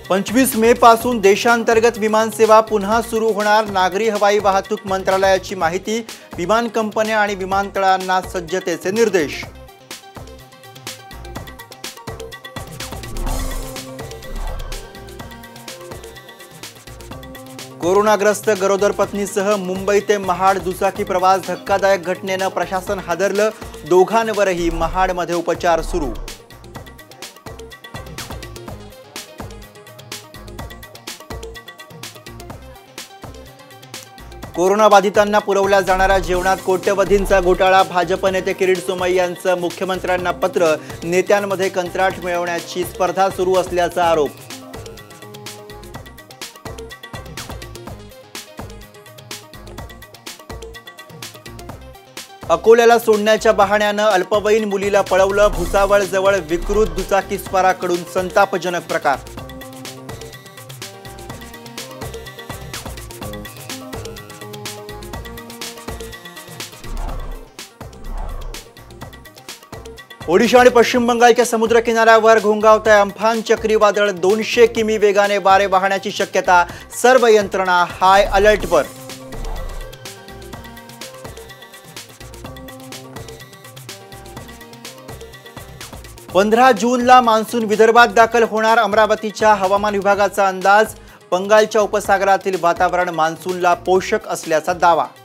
25 मे पासून देशांतर्गत विमानसेवा पुन्हा सुरू होणार। नागरी हवाई वाहतूक मंत्रालयाची माहिती। विमान कंपन्या आणि विमानतळांना सज्जतेचे निर्देश। कोरोनाग्रस्त गरोदर पत्नीसह मुंबई ते महाड दुचाकी प्रवास धक्कादायक घटनेने प्रशासन हादरलं। दोघांवरही महाडमध्ये उपचार सुरू। कोरोना बाधितांना पुरवल्या जाणाऱ्या जेवणात कोट्यवधींचा घोटाळा। भाजप नेते किरीट सोमय्या यांचं मुख्यमंत्र्यांना पत्र। नेत्यांमध्ये कंत्राट मिळवण्याची स्पर्धा सुरू असल्याचा आरोप। अकोल्याला सोडण्याच्या बहाण्यानं अल्पवयीन मुलीला पळवलं। भुसावळ जवळ विकृत दुचाकीस्वाराकडून संतापजनक प्रकार। ओडिशा आणि पश्चिम बंगालच्या समुद्र किनाऱ्यावर घोंगावतंय अम्फान चक्रीवादळ। 200 किमी वेगाने वारे वाहण्याची शक्यता। सर्व यंत्रणा हाय अलर्टवर। पंधरा जूनला मान्सून विदर्भात दाखल होणार। अमरावतीच्या हवामान विभागाचा अंदाज। बंगालच्या उपसागरातील वातावरण मान्सूनला पोषक असल्याचा दावा।